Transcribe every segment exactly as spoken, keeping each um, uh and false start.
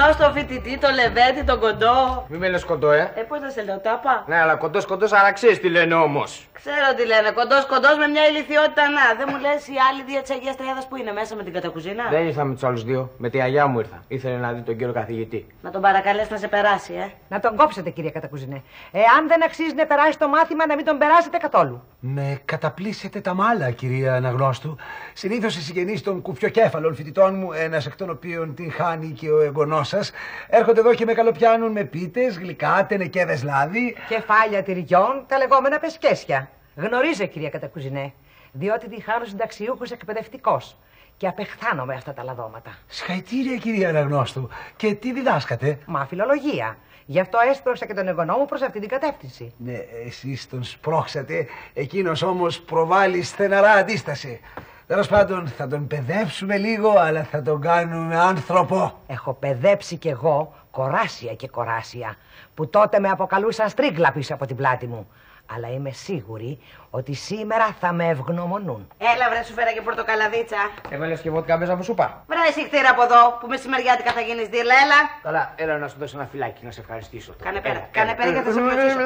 πάω στο φοιτητή, το λεβέντι, τον κοντό. Μη με λες κοντό, ε. Ε, πώς θα σε λέω, τάπα. Ναι, αλλά κοντός κοντός, αλλά ξέρεις τι λένε όμως. Ξέρω τι λένε. Κοντός κοντός με μια ηλικιότητα να. Δεν μου λες οι άλλοι δύο της Αγίας Τριάδας που είναι μέσα με την κατακουζίνα. Δεν ήρθα με τους άλλους δύο. Με τη αγιά μου ήρθα. Ήθελε να δει τον κύριο καθηγητή. Να τον παρακαλέσει να σε περάσει, ε. Να τον κόψετε, κυρία Κατακουζινέ. Εάν δεν αξίζει να περάσει το μάθημα, να μην τον περάσετε καθόλου. Με καταπλήσετε τα μάλα, κυρία Αναγνώστου. Συνήθως οι συγγενείς των κουφιοκέφαλων φοιτητών μου, ένας εκ των οποίων την χάνει και ο εγγονός σας, έρχονται εδώ και με καλοπιάνουν με πίτες, γλυκά, τενεκέδες λάδι. Κεφάλια τυριών, τα λεγόμενα πεσκέσια. Γνωρίζω, κυρία Κατακουζινέ, διότι τη χάνω συνταξιούχος εκπαιδευτικός. Και απεχθάνομαι αυτά τα λαδώματα. Συγχαρητήρια, κυρία Αναγνώστου. Και τι διδάσκατε? Μα φιλολογία. Γι' αυτό έσπρωξα και τον εγγονό μου προς αυτή την κατεύθυνση. Ναι, εσείς τον σπρώξατε, εκείνος όμως προβάλλει στεναρά αντίσταση. Τέλος πάντων, θα τον παιδέψουμε λίγο, αλλά θα τον κάνουμε άνθρωπο. Έχω παιδέψει κι εγώ κοράσια και κοράσια, που τότε με αποκαλούσαν στρίγκλα πίσω από την πλάτη μου. Αλλά είμαι σίγουρη ότι σήμερα θα με ευγνωμονούν. Έλα, βρε, σου φέρα και πορτοκαλαδίτσα. Έβαλες και βότκα μέσα από σούπα. Βρε, εσύ χτύρα από εδώ που μεσημεριάτικα θα γίνεις δίρλα, έλα. Καλά, έλα να σου δώσω ένα φυλάκι να σε ευχαριστήσω. Κάνε πέρα, κάνε πέρα και θα σε πλωτήσω.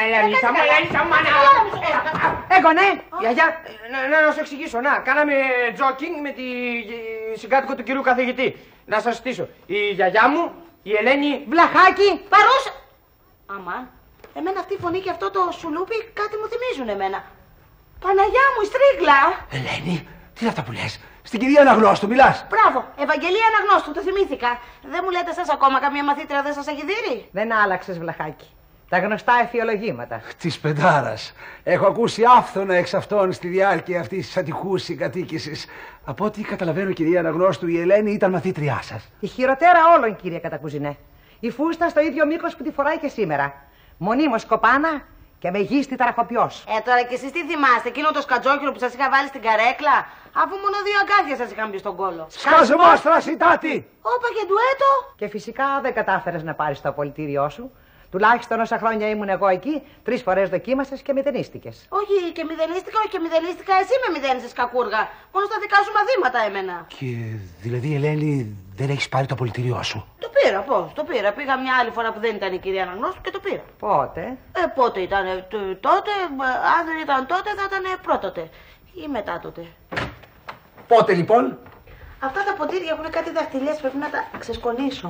Έγωνε! Γιαγιά, να, να σου εξηγήσω. Να, κάναμε τζόκινγκ με τη συγκάτοικο του κυρίου καθηγητή. Να σας στήσω. Η γιαγιά μου, η Ελένη. Βλαχάκι! Παρούσα! Αμά, εμένα αυτή η φωνή και αυτό το σουλούπι κάτι μου θυμίζουν εμένα. Παναγιά μου, η στρίγκλα! Ελένη, τι είναι αυτά που λες? Στην κυρία Αναγνώστου μιλάς? Μπράβο, Ευαγγελία Αναγνώστου, το θυμήθηκα. Δεν μου λέτε εσάς ακόμα, καμία μαθήτρια δεν σας έχει δείρει? Δεν άλλαξες, Βλαχάκι. Τα γνωστά εφιολογήματα. Της πεντάρας. Έχω ακούσει άφθονα εξ αυτών στη διάρκεια αυτής της ατυχούς συγκατοίκησης. Από ό,τι καταλαβαίνω, κυρία Αναγνώστου, η Ελένη ήταν μαθήτριά σας. Η χειροτέρα όλων, κυρία Κατακουζινέ. Η φούστα στο ίδιο μήκος που τη φοράει και σήμερα. Μονίμως κοπάνα και μεγίστη ταραχοποιός. Ε, τώρα κι εσείς τι θυμάστε, εκείνο το σκατζόκυλο που σας είχα βάλει στην καρέκλα, αφού μόνο δύο αγκάθια σας είχαν μπει στον κόλο. Σκασμόστρα, σιτάτη! Όπα και ντουέτο! Και φυσικά δεν κατάφερες να πάρεις το απολυτήριό σου. Τουλάχιστον όσα χρόνια ήμουν εγώ εκεί, τρεις φορές δοκίμασες και μηδενίστηκες. Όχι, και μηδενίστηκα, όχι και μηδενίστηκα, εσύ με μηδένισες, κακούργα. Μόνο στα δικά σου μαθήματα έμενα. Και δηλαδή, Ελένη, δεν έχεις πάρει το απολυτήριό σου? Το πήρα, πώς, το πήρα. Πήγα μια άλλη φορά που δεν ήταν η κυρία Αναγνώστου και το πήρα. Πότε? Ε, πότε ήταν, τότε, αν δεν ήταν τότε θα ήταν πρώτοτε. Ή μετά τότε. Πότε λοιπόν? Αυτά τα ποτήρια έχουν κάτι δαχτυλιές, πρέπει να τα ξεσκονίσω.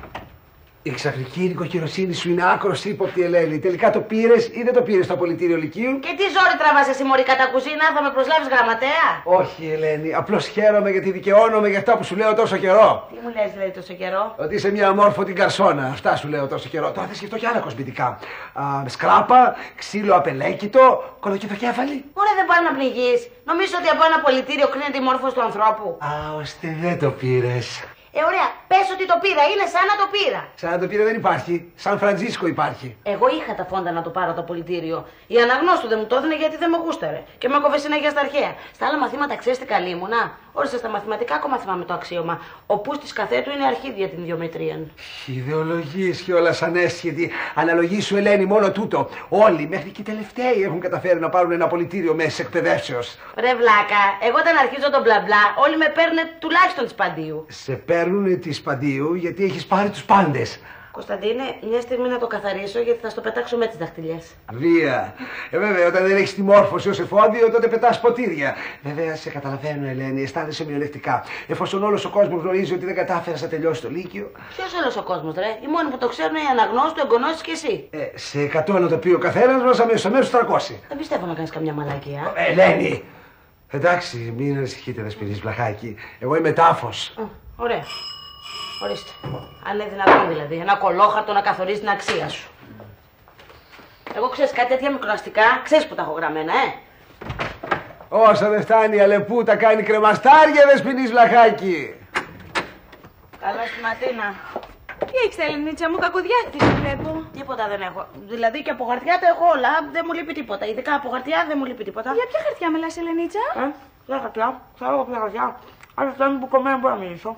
Η ξαφνική νοικοκυροσύνη σου είναι άκρος ύποπτη, Ελένη. Τελικά το πήρες ή δεν το πήρες στο απολυτήριο Λυκείου? Και τι ζόρι τραβάς εσύ, μωρή Κατακουζίνα, θα με προσλάβεις γραμματέα? Όχι, Ελένη. Απλώς χαίρομαι γιατί δικαιώνομαι για αυτά που σου λέω τόσο καιρό. Τι μου λες, λέει, τόσο καιρό? Ότι είσαι μια αμόρφωτη γκαρσόνα. Αυτά σου λέω τόσο καιρό. Τώρα θα σκεφτώ και άλλα κοσμητικά. Α, σκράπα, ξύλο απελέκητο, κολοκυθοκέφαλη. Ωραία, δεν πάει να πνιγείς. Νομίζω ότι από ένα απολυτήριο κρίνεται η μόρφωση του ανθρώπου. Α, ώστε δεν το πήρες. Ε, ωραία, πες ότι το πήρα, είναι σαν να το πήρα. Σαν να το πήρα δεν υπάρχει. Σαν Φραντζίσκο υπάρχει. Εγώ είχα τα φόντα να το πάρω το απολυτήριο. Η Αναγνώστου δεν μου το έδινε γιατί δεν με γούσταρε. Και με έκοβε συνέχεια στα αρχαία. Στα άλλα μαθήματα ξέρεις τι καλή ήμουνα? Όρισα στα μαθηματικά, ακόμα θυμάμαι το αξίωμα. Ο πούς της καθέτου είναι αρχίδια την διομετρία. Ιδεολογίες και όλα σαν έσχετη. Αναλογή σου, Ελένη, μόνο τούτο. Όλοι, μέχρι και οι τελευταίοι, έχουν καταφέρει να πάρουν ένα απολυτήριο μέση εκπαιδεύσεως. Ρε βλάκα, εγώ όταν αρχίζω τον μπλα μπλα, όλοι με παίρνουν τουλάχιστον τη Παντίου. Σε παίρνουν τη Παντίου γιατί έχεις πάρει τους πάντες. Κωνσταντίνε, μια στιγμή να το καθαρίσω γιατί θα στο πετάξω με τις δαχτυλιές. Βία. Ε, βέβαια, όταν δεν έχεις τη μόρφωση ως εφόδιο, τότε πετάς ποτήρια. Βέβαια, σε καταλαβαίνω, Ελένη, αισθάνεσαι μειονεκτικά. Εφόσον όλος ο κόσμος γνωρίζει ότι δεν κατάφερες να τελειώσει το Λύκειο. Ποιος όλος ο κόσμος, ρε? Οι μόνοι που το ξέρουν είναι οι Αναγνώστου, εγγονώσεις και εσύ. Ε, σε εκατό να το πει ο καθένας μας, αμέσως αμέσως τριακόσια. Δεν πιστεύω να κάνεις καμιά μαλακία. Ε, Ελένη! Εντάξει, μην ανησυχείτε, Δεσποινής Βλαχάκη. Εγώ είμαι τάφος. Mm, ωραία. Ορίστε. Αν είναι δυνατόν δηλαδή, ένα κολόχαρτο να καθορίζει την αξία σου. Εγώ ξέρεις κάτι τέτοια μικροαστικά, ξέρεις που τα έχω γραμμένα, ε. Όσα δεν φτάνει η Αλεπού τα κάνει κρεμαστάρια, Δεσποινής Βλαχάκη. Καλώς τη Ματίνα. Τι έχεις, Ελενίτσα μου, κακοδιάθεση βλέπω. Τίποτα δεν έχω. Δηλαδή και από χαρτιά τα έχω όλα, δεν μου λείπει τίποτα. Ειδικά από χαρτιά δεν μου λείπει τίποτα. Για ποια χαρτιά μιλάς, Ελενίτσα? Ε, ποια χαρτιά, ξέρω εγώ ποια χαρτιά. Αν φτάνει που κομμένα μπορώ να μιλήσω.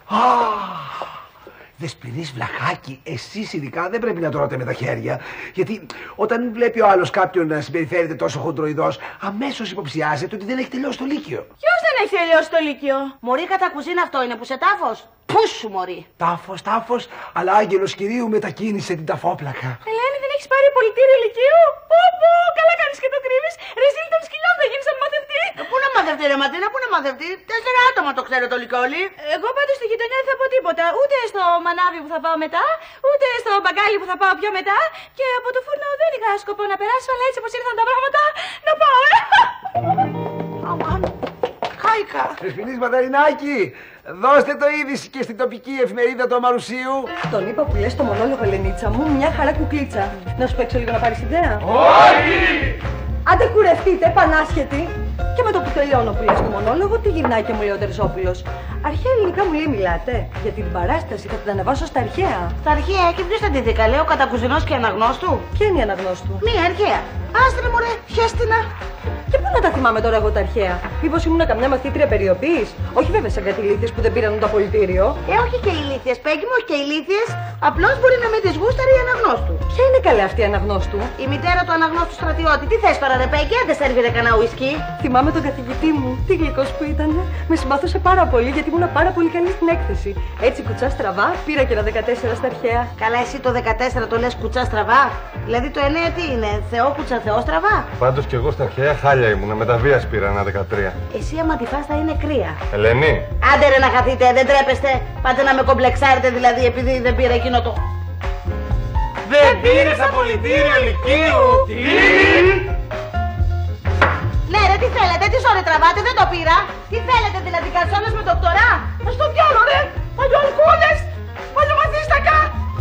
Δεσποινής Βλαχάκη, εσείς ειδικά δεν πρέπει να το ρώτε με τα χέρια. Γιατί όταν βλέπει ο άλλος κάποιον να συμπεριφέρεται τόσο χοντροειδώς, αμέσως υποψιάζεται ότι δεν έχει τελειώσει το Λύκειο. Ποιος δεν έχει τελειώσει το λύκειο? Μωρή κατά κουζίνα αυτό είναι που σε τάφος. Πού σου μωρή. Τάφος, τάφος, αλλά άγγελος κυρίου μετακίνησε την ταφόπλακα. Ελένη, δεν έχεις πάρει πολιτήριο λυκείου? Πω πω, καλά κάνεις και το κρύβεις. Ρε ζήλ των σκυλιών θα γίνεις σαν μαθευτή. Ε, πού να μαθευτεί ρε Ματίνα, πού να μαθευτεί. Τέσσερα άτομα το ξέρω το λυκόλι. Εγώ πάντως στη γειτονιά δεν θα πω τίποτα. Ούτε στο μανάβι που θα πάω μετά, ούτε στο μπαγκάλι που θα πάω πιο μετά. Και από το φούρνο δεν είχα σκοπό να περάσω, αλλά έτσι όπως ήρθαν τα πράγματα, να πάω. Αμάν, χάικα. Δεσποινής Μανταρινάκη, δώστε το είδηση και στην τοπική εφημερίδα του Αμαρουσίου. Τον είπα που λες το μονόλογο, Ελενίτσα μου, μια χαρά κουκλίτσα. Να σου παίξω λίγο να πάρεις ιδέα? Όχι! Άντε κουρευτείτε, πανάσχετη. Και με το που τελειώνω που λες το μονόλογο, τι γυρνάει και μου λέει ο Τερζόπουλος. Αρχαία ελληνικά μου λέει μιλάτε? Γιατί την παράσταση θα την ανεβάσω στα αρχαία. Στα αρχαία και ποιος θα τη δει καλέ, ο κατακουζινός και αναγνώστου. Ποια είναι η αναγνώστου? Μία αρχαία. Άστρε μωρέ, χέστηνα. Και πού να τα θυμάμαι τώρα εγώ τα αρχαία? Μήπως ήμουν καμιά μαθήτρια περιοπής? Όχι βέβαια σαν κάτι ηλίθιες που δεν πήραν το απολυτήριο. Ε, όχι και ηλίθιες, Πέγγι μου, όχι και ηλίθιες. Απλώς μπορεί να μην τις γούσταρε η αναγνώστου. Ποια είναι καλή αυτή η αναγνώστου? Η μητέρα του αναγνώστου στρατιώτη. Τι θες τώρα, ρε Πέγγι, δεν σερβίρε κανένα ουίσκι. Θυμάμαι τον καθηγητή μου, τι γλυκός που ήταν. Με συμπαθούσε πάρα πολύ γιατί ήμουν πάρα πολύ καλή στην έκθεση. Έτσι κουτσά στραβά, πήρα και ένα δεκατέσσερα στα αρχαία. Καλά, εσύ το δεκατέσσερα το λες κουτσά στραβά. Δηλαδή το εννέα τι είναι, Θεό κουτσά Θεό στραβά. Πάντως κι εγώ στα αρχαία χάλια ήμουνα, με τα βίας πήρα ένα δεκατρία. Εσύ άμα τη φας θα είναι κρύα. Ελένη. Άντε ρε να χαθείτε, δεν τρέπεστε. Πάτε να με κομπλεξάρετε δηλαδή επειδή δεν πήρα εκείνο το. Δεν πήρες απολυτήριο λυκείου! Τι! Ναι ρε, τι θέλετε, τι ζόρι τραβάτε, δεν το πήρα. Τι θέλετε δηλαδή, καρσόνες με δοκτορά. Να στο διάλο ρε, παλιοαλκοόλες, παλιομαθίστακα.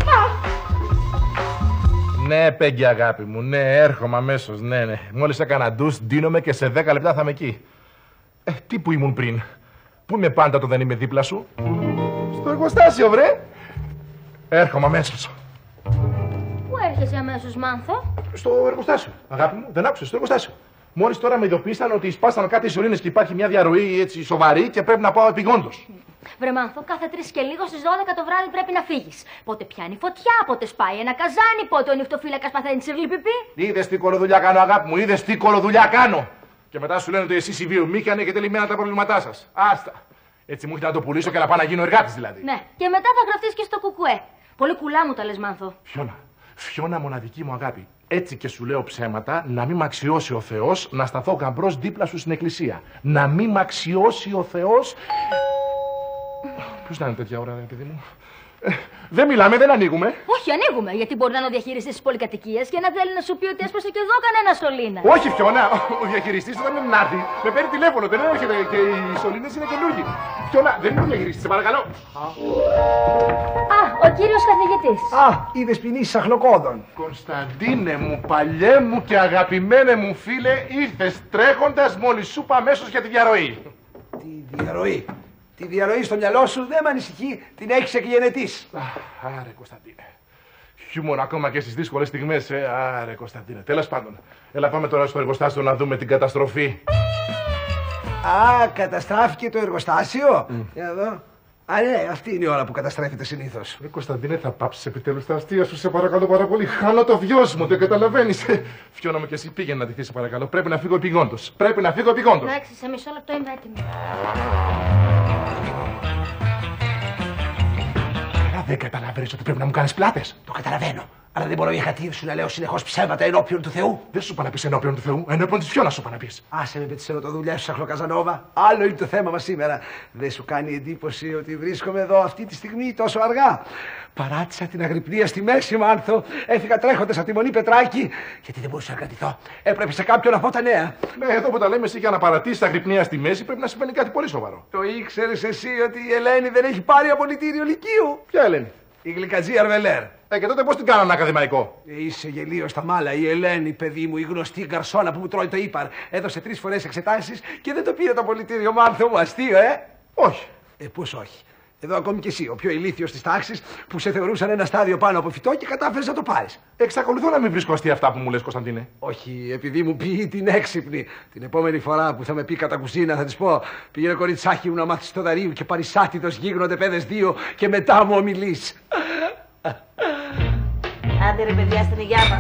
Ναι, Πέγγι αγάπη μου, ναι, έρχομαι αμέσως, ναι, ναι. Μόλις έκανα ντους, ντύνομαι και σε δέκα λεπτά θα είμαι εκεί. Ε, τι που ήμουν πριν. Πού είμαι πάντα όταν δεν είμαι δίπλα σου? Στο εργοστάσιο, βρε. Έρχομαι αμέσως. Πού έρχεσαι αμέσως, Μάνθο? Στο εργοστάσιο, αγάπη μου, δεν άκουσες, στο εργοστάσιο. Μόλις τώρα με ειδοποίησαν ότι σπάσαν κάτι οι σωλήνες και υπάρχει μια διαρροή έτσι σοβαρή και πρέπει να πάω επειγόντως. Βρε Μάνθο, κάθε τρεις και λίγο στις δώδεκα το βράδυ πρέπει να φύγεις. Πότε πιάνει φωτιά, πότε σπάει ένα καζάνι, πότε ο νυχτοφύλακας παθαίνει σιρλιπιπί. Είδες τι κολοδουλειά κάνω, αγάπη μου, είδες τι κολοδουλειά κάνω. Και μετά σου λένε ότι εσείς οι βιομήχανοι έχετε λυμμένα τα προβλήματά σας. Άστα. Έτσι μου έχει να το πουλήσω και να πάω να γίνω εργάτης δηλαδή. Ναι, και μετά θα γραφτείς και στο κουκουέ. Πολύ κουλά μου τα λες, Μάνθο. Φιώνα, Φιώνα μοναδική μου αγάπη. Έτσι και σου λέω ψέματα, να μην μ' αξιώσει ο Θεός να σταθώ γαμπρός δίπλα σου στην εκκλησία. Να μην μ' αξιώσει ο Θεός. Ποιος να είναι τέτοια ώρα, ρε παιδί μου? Ε, δεν μιλάμε, δεν ανοίγουμε. Όχι, ανοίγουμε, γιατί μπορεί να είναι ο διαχειριστής της πολυκατοικίας και να θέλει να σου πει ότι έσπασε και εδώ κανένα σωλήνα. Όχι, Φιώνα, ο διαχειριστής όταν είναι να έρθει, με παίρνει τηλέφωνο, δεν έρχεται και οι σωλήνες είναι καινούργιοι. Φιώνα, δεν είναι ο διαχειριστής, σε παρακαλώ. Α, ο κύριος καθηγητής. Α, η Δεσποινής Σαχλοκόδων. Κωνσταντίνε μου, παλιέ μου και αγαπημένε μου φίλε, ήρθες τρέχοντας μόλις σου είπα αμέσως για τη διαρροή. Τη διαρροή. Τη διαρροή στο μυαλό σου δεν με ανησυχεί, την έχεις εκγενετής. Άρε Κωνσταντίνε. Χιούμορ ακόμα και στις δύσκολες στιγμές, ε. Άρε Κωνσταντίνε. Τέλος πάντων. Έλα πάμε τώρα στο εργοστάσιο να δούμε την καταστροφή. Α, καταστράφηκε το εργοστάσιο. Mm. Για εδώ. Α, ναι, αυτή είναι η ώρα που καταστρέφεται συνήθως. Ε, Κωνσταντίνε, θα πάψεις επιτέλους τα αστεία σου, σε παρακαλώ πάρα πολύ. Χάνω το βιός μου, δεν καταλαβαίνεις. Φιώνα μου και εσύ πήγαινε να ντυθείς, σε παρακαλώ. Πρέπει να φύγω επειγόντως. Πρέπει να φύγω επειγόντως. Εντάξει, σε μισό λεπτό είμαι έτοιμη. Δεν καταλαβαίνεις ότι πρέπει να μου κάνεις πλάτες. Το καταλαβαίνω. Αλλά δεν μπορώ για χατήρ σου να λέω συνεχώς ψέματα ενώπιον του Θεού. Δεν σου είπα να πεις ενώπιον του Θεού, ενώπιον της Φιώνας σου είπα να πεις. Άσε με με τις ερωτοδουλειές σου, Σαχλοκαζανόβα. Άλλο είναι το θέμα μας σήμερα. Δεν σου κάνει εντύπωση ότι βρίσκομαι εδώ αυτή τη στιγμή τόσο αργά? Παράτησα την αγρυπνία στη μέση, Μάνθο. Έφυγα τρέχοντας από τη Μονή Πετράκη, γιατί δεν μπορούσα να κρατηθώ. Έπρεπε σε κάποιον να πω τα νέα. Ναι, εδώ που τα λέμε εσύ για να παρατήσεις τα αγρυπνία στη μέση πρέπει να συμβαίνει κάτι πολύ σοβαρό. Το ήξερες εσύ ότι η Ελένη δεν έχει πάρει απολυτήριο λυκείου? Ποια Ελένη? Η Γλυκατζή Αρβελέρ. Ε, και τότε πώς την κάνανε ακαδημαϊκό? Ε, είσαι γελίο στα μάλα. Η Ελένη, παιδί μου, η γνωστή γκαρσόνα που μου τρώει το ύπαρ. Έδωσε τρεις φορές εξετάσεις και δεν το πήρε το απολυτήριο. Μάνθο μου, αστείο, ε! Όχι. Ε, πώς όχι? Εδώ ακόμη κι εσύ, ο πιο ηλίθιος της τάξης, που σε θεωρούσαν ένα στάδιο πάνω από φυτό και κατάφερες να το πάρεις. Εξακολουθώ να μην βρίσκω αστεία αυτά που μου λες, Κωνσταντίνε. Όχι, επειδή μου πει την έξυπνη. Την επόμενη φορά που θα με πει κατά κουζίνα θα της πω: πήγαινε κοριτσάκι μου να μάθεις το δαρίου και παρισάτιδος γίγνονται παιδες δύο και μετά μου ομιλείς. Άντε ρε παιδιά, στην υγειά μας.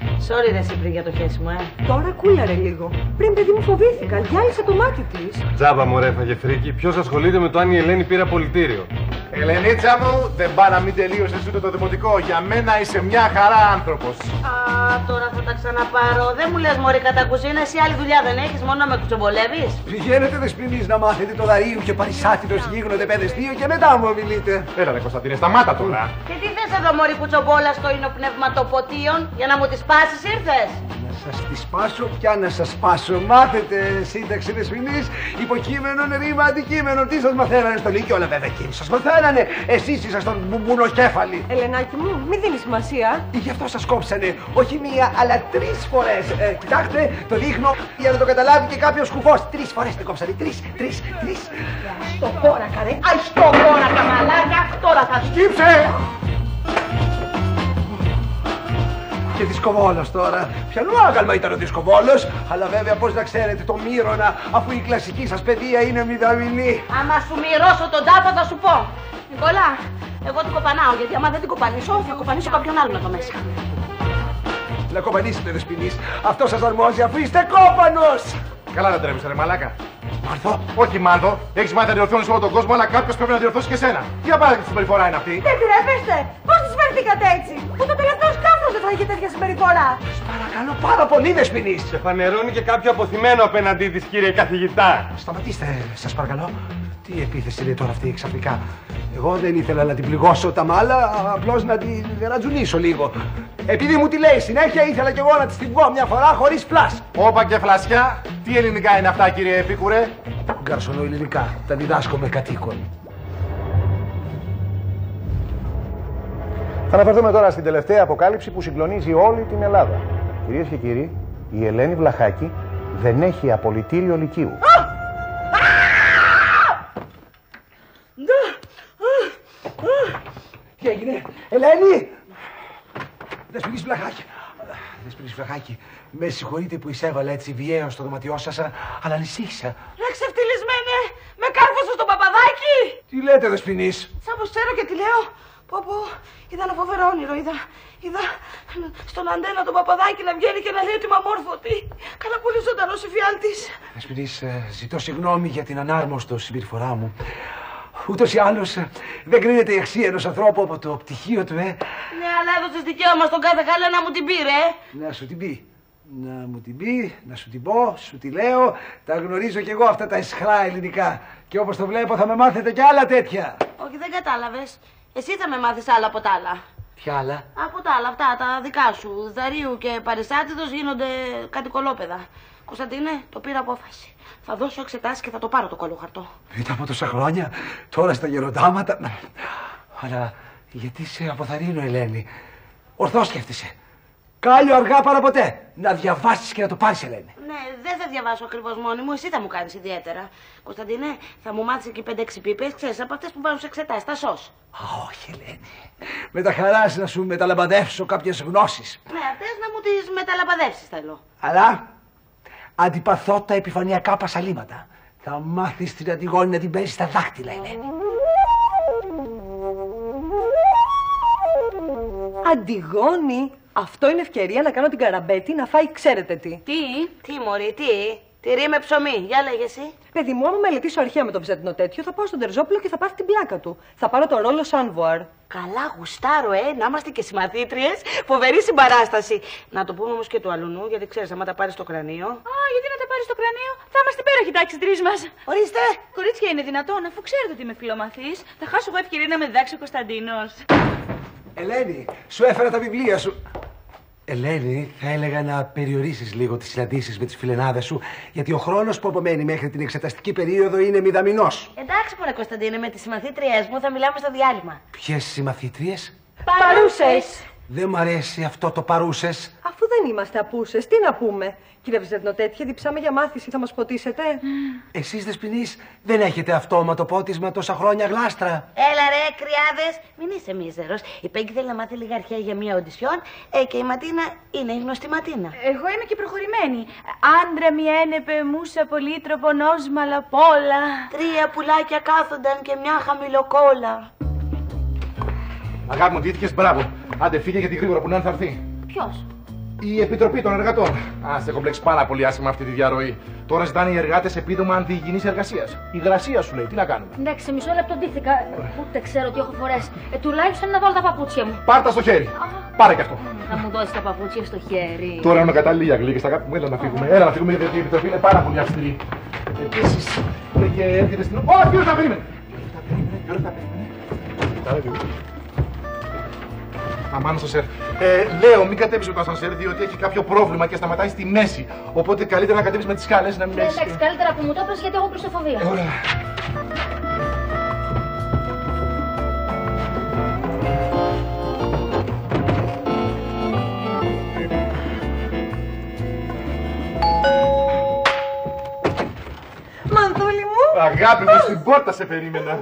Sorry ρε εσύ πριν για το χέσιμο, ε. Τώρα κούλαρε λίγο. Πριν παιδί μου φοβήθηκα, γυάλισε το μάτι της. Τζάμπα μωρέ έφαγε φρίκι. Ποιος ασχολείται με το αν η Ελένη πήρε απολυτήριο? Ελενίτσα μου, δεν πάει να μην τελείωσες ούτε το δημοτικό. Για μένα είσαι μια χαρά άνθρωπος. Α, τώρα θα τα ξαναπάρω. Δεν μου λες μωρή κατά κουζίνα, εσύ άλλη δουλειά δεν έχεις, μόνο να με κουτσομπολεύεις. Πηγαίνετε Δεσποινής να μάθετε το Δαρίου και Παρισάτιδος γίγνονται παιδεστίο και μετά μου μιλείτε. Έλα ρε Κωνσταντίνε, σταμάτα τώρα. Και τι θες εδώ μωρή κουτσομπόλα στο υνοπνευματοποτίον, για να μου τις πάσεις ήρθες? Να σας τη σπάσω, πια να σας σπάσω. Μάθετε σύνταξη Δεσποινής, υποκείμενο, ρήμα, αντικείμενο. Τι σας μαθαίνανε στο Λύκειο? Όλα βέβαια εκείνοι σας μαθαίνανε. Εσείς ήσασταν μπουμπουνοκέφαλοι. Ελενάκι μου, μην δίνει σημασία. Γι' αυτό σας κόψανε όχι μία, αλλά τρεις φορές. Ε, κοιτάξτε, το δείχνω για να το καταλάβει και κάποιος κουφός. Τρεις φορές την κόψανε. Τρεις, τρεις, τρεις. Στο κόρακα ρε, αϊ στο κόρακα μαλάκα, τώρα θα Σκύψε! Και δισκοβόλος τώρα. Ποιανού άγαλμα ήταν ο δισκοβόλος? Αλλά βέβαια πώς να ξέρετε το Μύρονα, αφού η κλασική σας παιδεία είναι μηδαμινή. Άμα σου μοιρώσω τον τάφο θα σου πω. Νικόλα, εγώ την κοπανάω, γιατί άμα δεν την κοπανίσω θα κοπανίσω κάποιον άλλον εδώ μέσα. Να κοπανίσετε Δεσποινής, αυτό σας αρμόζει αφού είστε κόπανος. Καλά δεν τρέμεις ρε μαλάκα. Μάρθο. Όχι Μάνθο, έχεις μάθει να διορθώνεις όλο τον κόσμο, αλλά κάποιος πρέπει να διορθώσει και εσένα. Τι απαράδεκτη συμπεριφορά είναι αυτή? Δεν τρέπεστε! Πώς τις φέρθηκατε έτσι? Ούτε ο τελευταίος κάφρος δεν θα είχε τέτοια συμπεριφορά. Σας παρακαλώ πάρα πολύ Δεσποινής. Σε φανερώνει και κάποιο αποθυμένο απέναντί της, κύριε καθηγητά. Σταματήστε, σας παρακαλώ. Τι επίθεση είναι τώρα αυτή ξαφνικά? Εγώ δεν ήθελα να την πληγώσω τα μάλα, απλώς να την ρατζουνίσω λίγο. Επειδή μου τη λέει συνέχεια, ήθελα κι εγώ να της την πω μια φορά χωρίς φλάς. Όπα και φλασιά, τι ελληνικά είναι αυτά κύριε Επίκουρε? Γκαρσονοελληνικά, τα διδάσκω με κατοίκον. Θα αναφερθούμε τώρα στην τελευταία αποκάλυψη που συγκλονίζει όλη την Ελλάδα. Κυρίες και κύριοι, η Ελένη Βλαχάκη δεν έχει απολυτήριο λυκείου. Τι έγινε, Ελένη! Δεσποινής Βλαχάκη. Δεσποινής Βλαχάκη, με συγχωρείτε που εισέβαλα έτσι βιαίω στο δωματιό σας, αλλά ανησύχησα. Ρε ξεφτυλισμένε, με κάρφωσε στον Παπαδάκη! Τι λέτε Δεσποινής? Σαν πως ξέρω και τι λέω. Πω πω, είδα ένα φοβερό όνειρο, είδα, είδα στον αντένα τον Παπαδάκη να βγαίνει και να λέει ότι είμαι αμόρφωτη. Καλά πολύ ζωντανός εφιάλτης. Δεσποινής, ζητώ συγγνώμη για την ανάρμοστο συμπεριφορά μου. Ούτως ή άλλως δεν κρίνεται η αξία ενός ανθρώπου από το πτυχίο του, ε. Ναι, αλλά έδωσες δικαίωμα στον κάθε χάλα να μου την πει, ρε. Να σου την πει. Να μου την πει, να σου την πω, σου τη λέω. Τα γνωρίζω κι εγώ αυτά τα ισχρά ελληνικά. Και όπως το βλέπω θα με μάθετε κι άλλα τέτοια. Όχι, δεν κατάλαβες. Εσύ θα με μάθεις άλλα από τα άλλα. Ποια άλλα? Από τα άλλα, αυτά τα δικά σου. Δαρίου και Παρισάτιδος γίνονται κάτι κολόπεδα. Κωνσταντίνε, το πήρα απόφαση. Θα δώσω εξετάσεις και θα το πάρω το κολοχαρτό. Ήταν από τόσα χρόνια, τώρα στα γεροντάματα. Αλλά γιατί σε αποθαρρύνω, Ελένη? Ορθώς σκέφτεσαι. Κάλιο αργά παρά ποτέ. Να διαβάσεις και να το πάρεις, Ελένη. Ναι, δεν θα διαβάσω ακριβώς μόνη μου, εσύ θα μου κάνεις ιδιαίτερα. Κωνσταντίνε, θα μου μάθεις εκεί πέντε έξι πίπες, ξέρεις, από αυτές που βάζουν σε εξετάσεις, τα σως. Α, όχι, Ελένη. Με τα χαράς να σου μεταλαμπαδεύσω κάποιες γνώσεις. Ναι, αυτές να μου τις μεταλαμπαδεύσεις θέλω. Αλλά αντιπαθώ τα επιφανειακά πασαλήματα. Θα μάθεις την Αντιγόνη να την παίζει στα δάχτυλα, Ελένη. Αντιγόνη, αυτό είναι ευκαιρία να κάνω την Καραμπέτη να φάει ξέρετε τι. Τι, τι μωρή, τι, τυρί με ψωμί, για λέγε εσύ. Παιδί μου, άμα μελετήσω αρχαία με το Βυζαντινό τέτοιο, θα πάω στον Τερζόπουλο και θα πάρει την πλάκα του. Θα πάρω το ρόλο Σάνβουαρ. Καλά, γουστάρω, ε, να είμαστε και συμμαθήτριες. Φοβερή συμπαράσταση. Να το πούμε όμως και του αλουνού, γιατί ξέρεις, άμα τα πάρει στο κρανίο. Α, γιατί να τα πάρει στο κρανίο, θα είμαστε υπέροχοι τάξη τρεις μας. Ορίστε. Κορίτσια, είναι δυνατόν, αφού ξέρετε ότι είμαι φιλομαθής, θα χάσω εγώ ευκαιρία να με διδάξει ο Κωνσταντίνος. Ελένη, σου έφερα τα βιβλία σου. Ελένη, θα έλεγα να περιορίσεις λίγο τις συναντήσεις με τις φιλενάδες σου, γιατί ο χρόνος που απομένει μέχρι την εξεταστική περίοδο είναι μηδαμινός. Εντάξει, μωρέ Κωνσταντίνε, με τις συμμαθήτριές μου θα μιλάμε στο διάλειμμα. Ποιες συμμαθήτριες? Παρούσες! Δεν μ' αρέσει αυτό το παρούσες. Αφού δεν είμαστε απούσες, τι να πούμε. Κύριε Βυζαντινοτέτια, διψάμε για μάθηση, θα μας ποτίσετε. Εσείς Δεσποινής δεν έχετε αυτόματο πότισμα τόσα χρόνια γλάστρα. Έλα ρε, κρυάδες, μην είσαι μίζερος. Η Πέγκη θέλει να μάθει λίγα αρχαία για μια οντισιόν ε, και η Ματίνα είναι η γνωστή Ματίνα. Εγώ είμαι και προχωρημένη. Άντρα μη ένεπε, μουσα πολύτροπον, όσμαλα πόλα. Τρία πουλάκια κάθονταν και μια χαμηλοκόλα. Αγάπη μου, ντύθηκες, μπράβο. Άντε, φύγε γιατί γρήγορα που να θα έρθει. Ποιος? Η Επιτροπή των Εργατών. Α, σε έχω μπλέξει πάρα πολύ άσχημα αυτή τη διαρροή. Τώρα ζητάνε οι εργάτες επίδομα αντιυγιεινής εργασίας. Υγρασία σου λέει, τι να κάνουμε. Εντάξει, μισό λεπτό ντύθηκα. Ούτε ξέρω τι έχω φορέσει. Ε, τουλάχιστον να βάλω τα παπούτσια μου. Πάρτα στο χέρι. Πάρε και αυτό. Θα μου δώσει τα παπούτσια στο χέρι. Τώρα είναι κατάλληλη για γλύκες, αγάπη μου. Έλα να φύγουμε. Έλα να φύγουμε γιατί η Επιτροπή είναι πάρα πολύ αυστηρή. Επίσης, και έρχεται στην. Ω, ποιος θα περίμενε. Ποιος θα περίμενε. Αμάν στο σερ. Ε, λέω, μην κατέβεις με το ασανσέρ, διότι έχει κάποιο πρόβλημα και σταματάει στη μέση. Οπότε καλύτερα να κατέβεις με τις σκάλες, να μην Ναι, εντάξει, καλύτερα που μου το πες γιατί έχω κλειστοφοβία. Ωραία. Μανθούλη μου! Αγάπη μου, στην πόρτα σε περίμενα.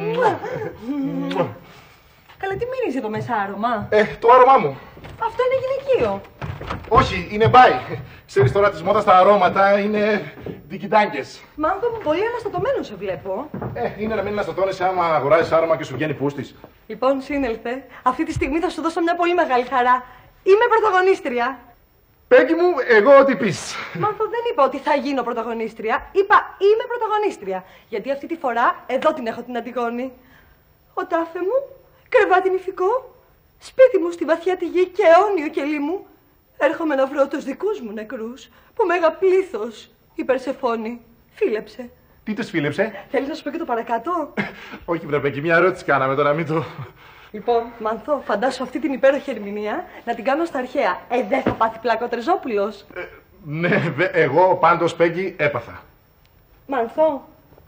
Καλά, τι μυρίζει το μεσάρωμα. Ε, το άρωμά μου. Αυτό είναι γυναικείο. Όχι, είναι μπάι. Ξέρεις τώρα της μόδας τα αρώματα είναι δικητάγκες. Μάνθο μου, πολύ αναστατωμένο σε βλέπω. Ε, είναι να μην αναστατώνεσαι άμα αγοράζεις άρωμα και σου βγαίνει πούστης. Λοιπόν, σύνελθε, αυτή τη στιγμή θα σου δώσω μια πολύ μεγάλη χαρά. Είμαι πρωταγωνίστρια. Πέγγι μου, εγώ ό,τι πεις. Μάνθο, δεν είπα ότι θα γίνω πρωταγωνίστρια. Είπα είμαι πρωταγωνίστρια. Γιατί αυτή τη φορά εδώ την έχω την Αντιγόνη. Ο τάφε μου, κρεβάτι νηφικό, σπίτι μου στη βαθιά τη γη και αιώνιο κελί μου. Έρχομαι να βρω τους δικούς μου νεκρούς, που μέγα πλήθος, η Περσεφόνη, φίλεψε. Τι τους φίλεψε? Θέλεις να σου πω και το παρακάτω? Όχι βρε Πέγγι, μια ερώτηση κάναμε τώρα, μην το... Λοιπόν, Μανθό, φαντάσου αυτή την υπέροχη ερμηνεία να την κάνω στα αρχαία. Ε, δεν θα πάθει πλάκα ο Τρεζόπουλος. Ε, ναι, βε, εγώ πάντως Πέγγι έπαθα. Μανθό.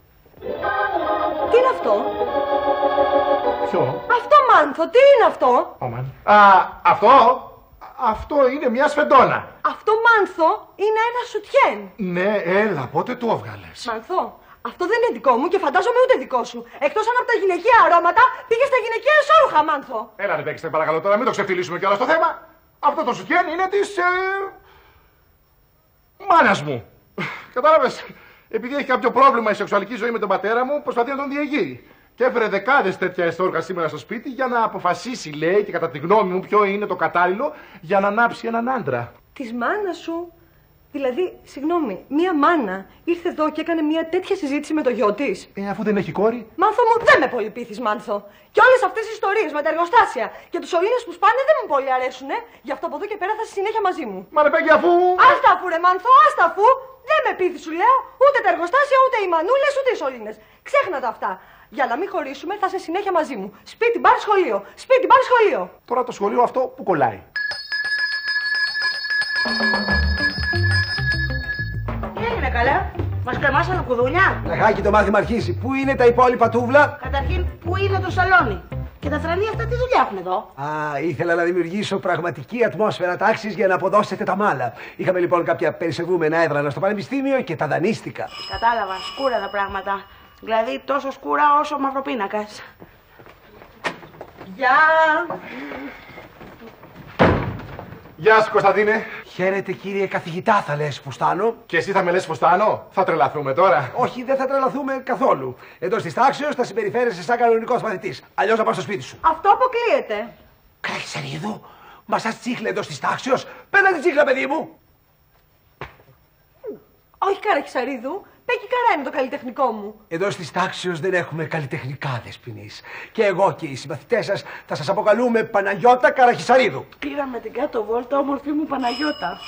Τι είναι αυτό? Ποιο? Αυτό, Μάνθο, τι είναι αυτό? Oh, Α, αυτό? Αυτό είναι μια σφεντόνα. Αυτό, Μάνθο, είναι ένα σουτιέν. Ναι, έλα, πότε το έβγαλες? Μανθό, αυτό δεν είναι δικό μου και φαντάζομαι ούτε δικό σου. Εκτός αν από τα γυναικεία αρώματα πήγε στα γυναικεία εσώρουχα, Μάνθο. Έλα, ρε Πέγγι, παρακαλώ τώρα, μην το ξεφτυλίσουμε κιόλας το θέμα. Αυτό το σουτιέν είναι της... Ε... μάνας μου. Κατάλαβες, επειδή έχει κάποιο πρόβλημα η σεξουαλική ζωή με τον πατέρα μου, προσπαθεί να τον διεγείρει. Και έφερε δεκάδες τέτοια εσώρουχα σήμερα στο σπίτι για να αποφασίσει, λέει, και κατά τη γνώμη μου, ποιο είναι το κατάλληλο για να ανάψει έναν άντρα. Της μάνας σου? Δηλαδή, συγγνώμη, μία μάνα ήρθε εδώ και έκανε μία τέτοια συζήτηση με το γιο της. Ε, αφού δεν έχει κόρη. Μάνθο μου, δεν με πολύ πείθεις, Μάνθο. Και όλες αυτές τις ιστορίες με τα εργοστάσια και τους σωλήνες που σπάνε δεν μου πολύ αρέσουνε. Γι' αυτό από εδώ και πέρα θα είσαι συνέχεια μαζί μου. Μα ρε Πέγγι, αφού. Άστα αφού, ρε Μάνθο, άστα αφού. Δεν με πείθεις, σου λέω. Ούτε τα εργοστάσια, ούτε οι μανούλες, ούτε οι σωλήνες. Ξέχνα τα αυτά. Για να μην χωρίσουμε, θα είσαι συνέχεια μαζί μου. Σπίτι, μπαρ, σχολείο. Σπίτι, μπαρ, σχολείο. Τώρα το σχολείο αυτό που κολλάει. Τι έγινε καλά, μας κρεμάσανε κουδούνια. Λαχάκι, το μάθημα αρχίσει. Πού είναι τα υπόλοιπα τούβλα? Καταρχήν, πού είναι το σαλόνι. Και τα θρανία αυτά τι δουλειά έχουν εδώ? Α, ήθελα να δημιουργήσω πραγματική ατμόσφαιρα τάξης για να αποδώσετε τα μάλα. Είχαμε λοιπόν κάποια περισεβούμενα έδρανα στο πανεπιστήμιο και τα δανείστηκα. Κατάλαβα, σκούρα τα πράγματα. Δηλαδή τόσο σκούρα όσο μαυροπίνακας. Γεια! Γεια σου, Κωνσταντίνε. Χαίρετε, κύριε καθηγητά, θα λες Φουστάνο. Και εσύ θα με λες Φουστάνο? Θα τρελαθούμε τώρα. Όχι, δεν θα τρελαθούμε καθόλου. Εντός της τάξεως θα συμπεριφέρεσαι σαν κανονικός μαθητής. Αλλιώς θα πας στο σπίτι σου. Αυτό αποκλείεται. Κραξαρίδου, μα σας τσίχλε εντός της τάξεως. Πέρα την τσίχλα, παιδί μου. Όχι, Καραχισαρίδου. Πέκει καρά είναι το καλλιτεχνικό μου. Εντός της τάξεως δεν έχουμε καλλιτεχνικά, Δεσποινής. Και εγώ και οι συμπαθητές σας θα σας αποκαλούμε Παναγιώτα Καραχισαρίδου. Πήραμε την κάτω βόλτα, όμορφη μου Παναγιώτα.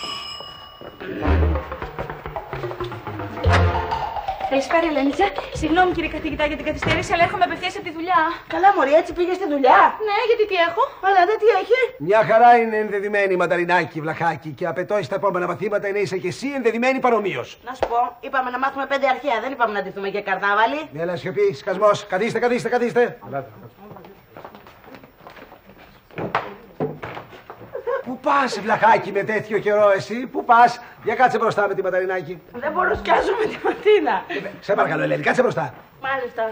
Καλησπέρα, Ελένιτσα. Συγγνώμη, κύριε καθηγητά, για την καθυστέρηση, αλλά έρχομαι απευθείας από τη δουλειά. Καλά, μωρή, έτσι πήγε στη δουλειά. Ναι, γιατί τι έχω? Αλλά δεν τι έχει. Μια χαρά είναι ενδεδειμένη, Μανταρινάκη, βλαχάκι, και απαιτώ στα επόμενα μαθήματα να είσαι και εσύ ενδεδειμένη παρομοίως. Να σου πω, είπαμε να μάθουμε πέντε αρχαία, δεν είπαμε να ντυθούμε και καρνάβαλι. Έλα, σιωπή, σκασμός. Καθίστε, καθίστε, καθίστε. Πού πας, βλαχάκι, με τέτοιο καιρό εσύ, πού πας? Για κάτσε μπροστά με τη Μανταρινάκη. Δεν μπορώ να σκιάζω με τη Ματίνα. Σε παρακαλώ, Ελένη, κάτσε μπροστά. Μάλιστα.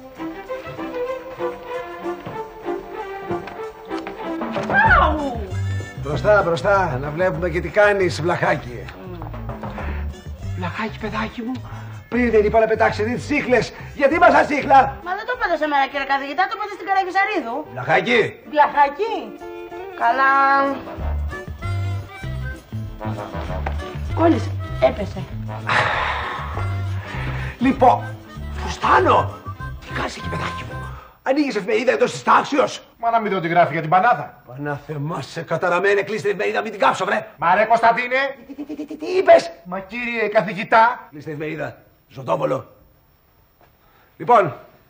Αου! Μπροστά, μπροστά, να βλέπουμε και τι κάνεις, βλαχάκι. Mm. Βλαχάκι, παιδάκι μου, πριν δεν είπα να πετάξετε τις τσίχλες. Γιατί μας τσίχλα? Μα δεν το πέτε σε μένα, κύριε καθηγητά, το πέτε στην Καραχισαρίδου. Βλαχάκι. Βλαχάκι. Καλά. Κόλλησε, έπεσε. Λοιπόν, Φουστάνο, τι κάνεις εκεί, παιδάκι μου? Ανοίγεις εφημερίδα εντός της τάξεως. Μα να μην δω τι γράφει για την Πανάθα. Πανάθεμά σε καταραμένε, κλείστε την εφημερίδα, μην την κάψω, βρε. Μα ρε Κωνσταντίνε. Τι, τι, τι, τι, τι είπες? Μα κύριε καθηγητά. Κλείστε την εφημερίδα, ζωντόβολο. Λοιπόν,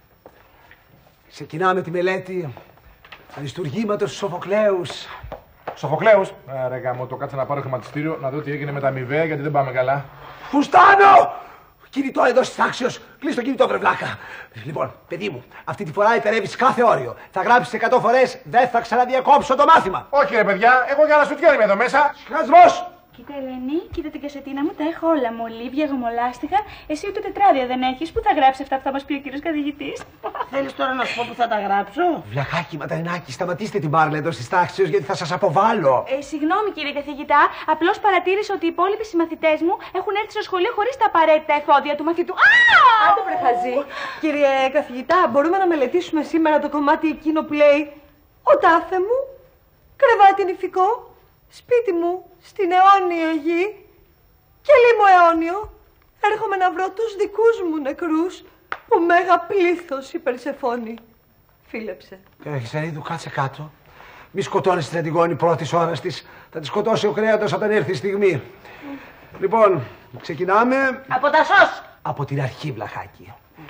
ξεκινάμε τη μελέτη αριστουργήματος του Σοφοκλέους. Σοφοκλέους. Ε, ρε γάμο, το κάτσε να πάρω χρηματιστήριο να δω τι έγινε με τα αμοιβαία γιατί δεν πάμε καλά. Φουστάνο! Κινητό εδώ τη τάξη. Κλείσει το κινητό, βρε βλάκα. Λοιπόν, παιδί μου, αυτή τη φορά υπερεύει κάθε όριο. Θα γράψει εκατό φορές, δεν θα ξαναδιακόψω το μάθημα. Όχι, ρε παιδιά, εγώ για να σου είμαι εδώ μέσα. Σχασμός! Κοίτα, Ελένη, κοίτα την κασετίνα μου, τα έχω όλα. Μολύβια, γομολάστιχα. Εσύ ούτε τετράδια δεν έχεις. Πού θα γράψει αυτά που θα μας πει ο κύριος καθηγητής? Θέλεις τώρα να σου πω που θα τα γράψω? Βλαχάκι, Ματαρινάκη, σταματήστε την μπάρλα εδώ τη τάξη γιατί θα σας αποβάλω. Ε, συγγνώμη κύριε καθηγητά, απλώς παρατήρησα ότι οι υπόλοιποι συμμαθητές μου έχουν έρθει στο σχολείο χωρίς τα απαραίτητα εφόδια του μαθητού. Α! Άντε βρε χαζή. Κύριε καθηγητά, μπορούμε να μελετήσουμε σήμερα το κομμάτι εκείνο που λέει «Ο τάφε μου, κρεβάτι νηφικό, σπίτι μου, στην αιώνιο γη και λίμω αιώνιο, έρχομαι να βρω τους δικούς μου νεκρούς που μέγα πλήθος η Περσεφόνη φίλεψε». Καχυσαρίδου, κάτσε κάτω. Μη σκοτώνεις την Αντιγόνη πρώτης ώρας της. Θα τη σκοτώσει ο κρέατος όταν έρθει η στιγμή. Mm. Λοιπόν, ξεκινάμε... Από τα σως! Από την αρχή, βλαχάκι.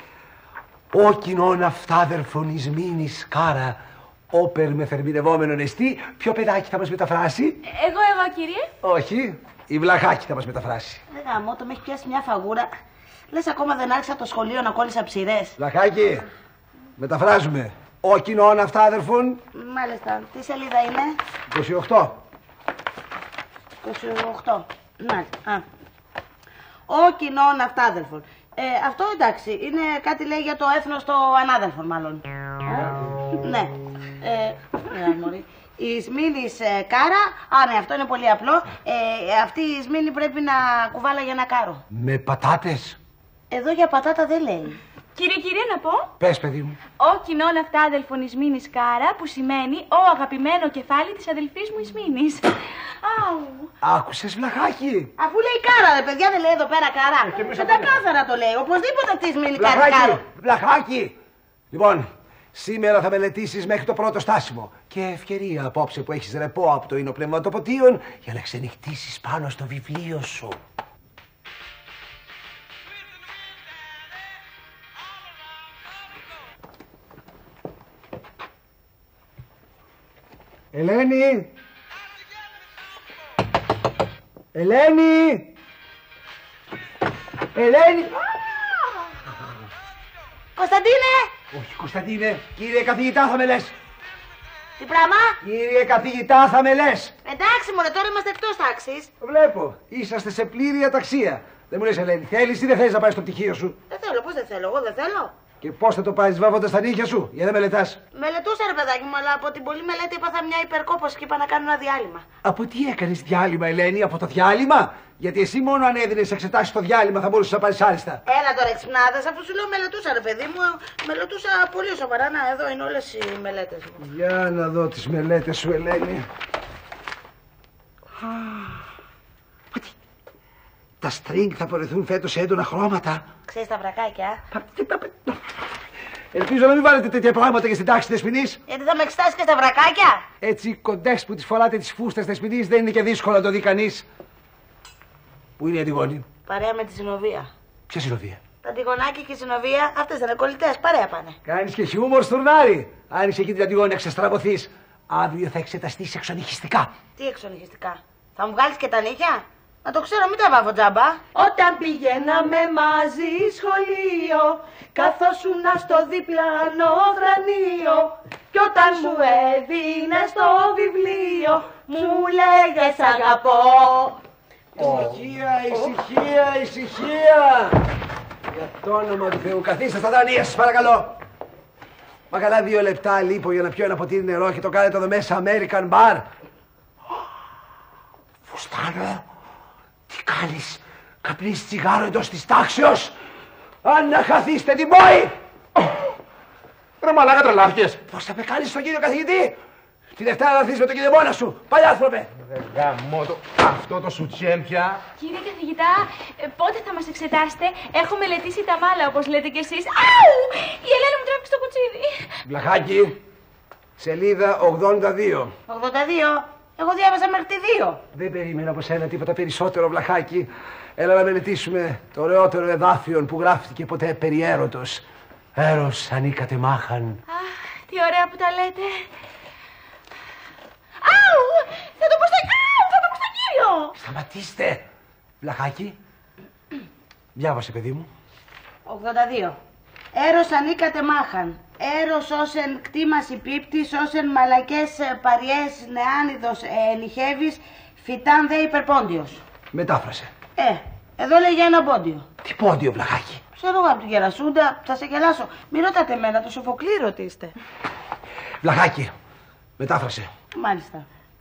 Ο κοινών αυτάδερφων εις μήνης κάρα, όπερ με θερμινευόμενον εστί. Ποιο παιδάκι θα μας μεταφράσει? Εγώ, εγώ κύριε. Όχι, η βλαχάκι θα μας μεταφράσει. Δεν γαμώ, το με έχει πιάσει μια φαγούρα. Λες ακόμα δεν άρχισα το σχολείο να κόλλησα ψηρές. Βλαχάκι, μεταφράζουμε. Ο κοινών αυτάδερφων. Μάλιστα. Τι σελίδα είναι? είκοσι οκτώ. είκοσι οκτώ. Μάλιστα. Α. Ο κοινών αυτάδερφων. Ε, αυτό εντάξει, είναι κάτι λέει για το έθνος των ανάδελφων μάλλον. Ε, ναι. Ε, ναι, μωρή. Η Σμήνης ε, κάρα, α ναι, αυτό είναι πολύ απλό. Ε, αυτή η Σμήνη πρέπει να κουβάλα για να κάρο. Με πατάτες. Εδώ για πατάτα δεν λέει. Κύριε, κύριε, να πω. Πες, παιδί μου. Ο κοινών αυτάδελφων εις μήνης κάρα, που σημαίνει ο αγαπημένο κεφάλι της αδελφής μου εις μήνης. Αου. Άκουσες, βλαχάκι? Αφού λέει κάρα, ρε παιδιά, δεν λέει εδώ πέρα κάρα. Δεν τα κάθαρα το λέει. Οπωσδήποτε αυτή η Σμήνη κάνει κάρα. Βλαχάκι! Λοιπόν, σήμερα θα μελετήσεις μέχρι το πρώτο στάσιμο. Και ευκαιρία απόψε που έχεις ρεπό από το Ινοπνευματοποτίον για να ξενυχτήσεις πάνω στο βιβλίο σου. Ελένη! Ελένη! Ελένη! Κωνσταντίνε! Όχι, Κωνσταντίνε. Κύριε καθηγητά θα με λες. Τι πράγμα? Κύριε καθηγητά θα με λες. Εντάξει μωρέ, τώρα είμαστε εκτός τάξης. Το βλέπω. Είσαστε σε πλήρη αταξία. Δεν μου λες, Ελένη, θέλεις ή δεν θέλεις να πάει στο πτυχίο σου? Δεν θέλω, πώς δεν θέλω, εγώ δεν θέλω. Και πώς θα το πάρεις βάβοντας τα νύχια σου, για δεν μελετάς? Μελετούσα ρε παιδάκι μου, αλλά από την πολλή μελέτη έπαθα μια υπερκόπωση και είπα να κάνω ένα διάλειμμα. Από τι έκανες διάλειμμα, Ελένη, από το διάλειμμα? Γιατί εσύ μόνο αν έδινες εξετάσεις στο διάλειμμα θα μπορούσες να πάρεις άριστα. Έλα τώρα εξυπνάδες, αφού σου λέω μελετούσα ρε παιδί μου, μελετούσα πολύ σοβαρά. Να, εδώ είναι όλες οι μελέτες μου. Για να δω τις μελέτες σου, Ελένη. Τα string θα φορεθούν φέτος σε έντονα χρώματα. Ξέρεις τα βρακάκια. Ελπίζω να μην βάλετε τέτοια πράγματα και στην τάξη Δεσποινής. Γιατί θα με εξετάσεις και στα βρακάκια. Έτσι οι κοντές που τις φοράτε τις φούστες Δεσποινής δεν είναι και δύσκολο να το δει κανείς. Πού είναι η Αντιγόνη? Παρέα με τη Συνοβία. Ποια Συνοβία? Τα Αντιγονάκη και η Συνοβία, αυτές δεν είναι κολλητές, παρέα πάνε. Κάνεις και χιούμορ στουρνάρι. Άνοιξε εκεί την Αντιγόνη να ξεστραβωθείς. Αύριο θα εξεταστείς εξονυχιστικά. Τι εξονυχιστικά? Θα μου βγάλεις και τα νύχια? Να το ξέρω, μην τα βάφω τζάμπα. Όταν πηγαίναμε μαζί σχολείο, καθόσουν στο διπλανό δρανείο, κι όταν μου έδινες το βιβλίο, μου λέγες αγαπώ. Ησυχία, ησυχία, ησυχία. Για το όνομα του Θεού, καθίστε στα δρανία σας παρακαλώ. Μα καλά δύο λεπτά λείπω για να πιω ένα ποτήρι νερό και το κάνετε εδώ μέσα American Bar. Φουστάνο. Τι κάνεις, καπνίσεις τσιγάρο εντός της τάξεως? Αν να χαθείστε την πόη! Ρε μαλάκα, τρελάθηκες. Πώς θα με κάνεις στον κύριο καθηγητή? Τη Δευτέρα θα έρθεις με τον κηδεμόνα σου. Παλιάνθρωπε. Ρε γαμώ το... Αυτό το σουτσιέν πια. Κύριε καθηγητά, ε, πότε θα μας εξετάσετε? Έχω μελετήσει τα μάλα, όπως λέτε κι εσείς. Αου! Η Ελένη μου τράβηξε το κουτσίδι. Βλαχάκι, σελίδα ογδόντα δύο. ογδόντα δύο. Εγώ διάβαζα μέχρι τη δύο. Δεν περίμενα από σένα τίποτα περισσότερο, Βλαχάκι. Έλα να μελετήσουμε το ωραιότερο εδάφιο που γράφτηκε ποτέ περί έρωτος. Έρος ανήκατε μάχαν. Αχ, τι ωραία που τα λέτε. Αου! Θα το πω στον Αου! Θα το πω στον κύριο! Σταματήστε! Βλαχάκι, διάβασε, παιδί μου. ογδόντα δύο. Έρος ανήκατε μάχαν. Έρος όσεν κτήμας υπήπτης, όσεν μαλακές παριές νεάνιδος ενηχεύεις, φυτάν δε υπερπόντιος. Μετάφρασε. Ε, εδώ λέει για ένα πόντιο. Τι πόντιο, Βλαχάκι? Ξέρω εγώ από την Γερασούντα, θα σε γελάσω. Μην ρωτάτε εμένα, το Σοφοκλή ρωτήστε. Βλαχάκι, μετάφρασε. Μάλιστα.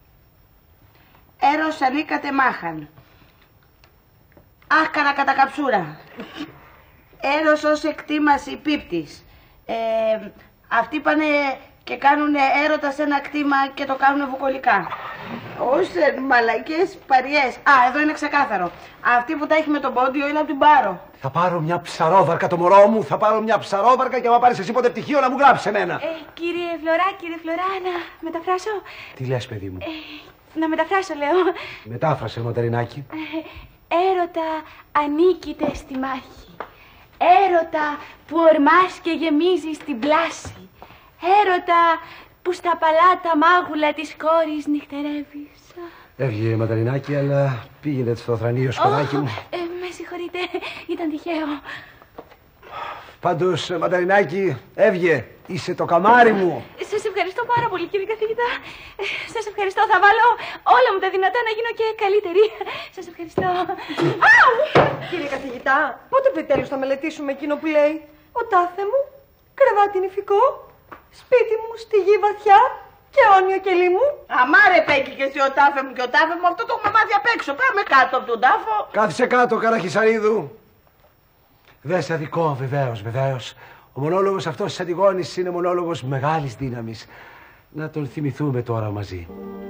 Έρος ανήκατε μάχαν. Άχκαρα κατά καψούρα. Έρος ως εκτίμας υπήπτης. Ε, αυτοί πάνε και κάνουν έρωτα σε ένα κτήμα και το κάνουν βουκολικά. Ως μαλακές παριές. Α, εδώ είναι ξεκάθαρο. Αυτή που τα έχει με τον πόντιο είναι από την Πάρο. Θα πάρω μια ψαρόβαρκα το μωρό μου, θα πάρω μια ψαρόβαρκα και άμα πάρεις εσύ ποτέ πτυχίο να μου γράψεις εμένα. Ε, κύριε Φλωρά, κύριε Φλωρά, να μεταφράσω. Τι λες, παιδί μου? Ε, να μεταφράσω, λέω. Μετάφρασε, Ματερινάκη. Ε, έρωτα ανήκειται στη μάχη. Έρωτα που ορμάς και γεμίζει στην πλάση. Έρωτα που στα παλάτα μάγουλα της κόρης νυχτερεύεις. Έβγε, Ματερινάκη, αλλά πήγαινε στο θρανείο, σκοδάκι μου. Ε, με συγχωρείτε, ήταν τυχαίο. Πάντως, Ματερινάκη, έβγε, είσαι το καμάρι μου. Σας ευχαριστώ πάρα πολύ, κύριε καθηγητά. Ε, σας ευχαριστώ, θα βάλω όλα μου τα δυνατά να γίνω και καλύτερη. Σας ευχαριστώ. Αου! Κύριε καθηγητά, πότε επιτέλους θα μελετήσουμε εκείνο που λέει «Ο τάφε μου, κρεβάτι νηφικό, σπίτι μου στη γη βαθιά και αιώνιο κελί μου». Αμάρε Πέκη και εσύ ο τάφε μου και ο τάφε μου, αυτό το έχουμε μάθει απ' έξω. Πάμε κάτω από τον τάφο. Κάθισε κάτω, Καραχισαρίδου. Δες αδικό, βεβαίως, βεβαίως. Ο μονόλογος αυτός της Αντιγόνης είναι μονόλογος μεγάλης δύναμης. Να τον θυμηθούμε τώρα μαζί.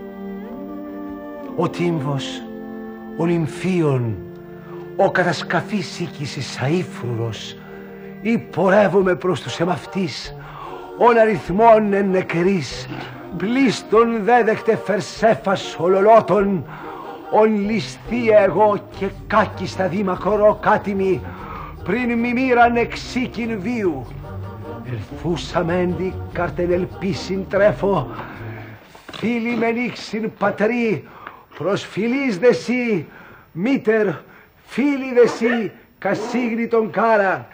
Ο τύμβος, ο νυμφίων, ο κατασκαφής οίκησης αήφρουρος, ή πορεύομαι προς τους εμαυτής, ον αριθμόν εν νεκρής, πλήστον δέδεκτε φερσέφας ολολότων, ον ληστεί εγώ και κάκιστα δήμακορο κάτιμη, πριν μη μοίραν εξήκην βίου. Ελφούσαμέντι καρτεν ελπίσιν τρέφω, φίλοι με νύξιν πατρί, προσφυλείς δε σύ, μήτερ, φίλοι δε σύ, κασίγνη τον κάρα.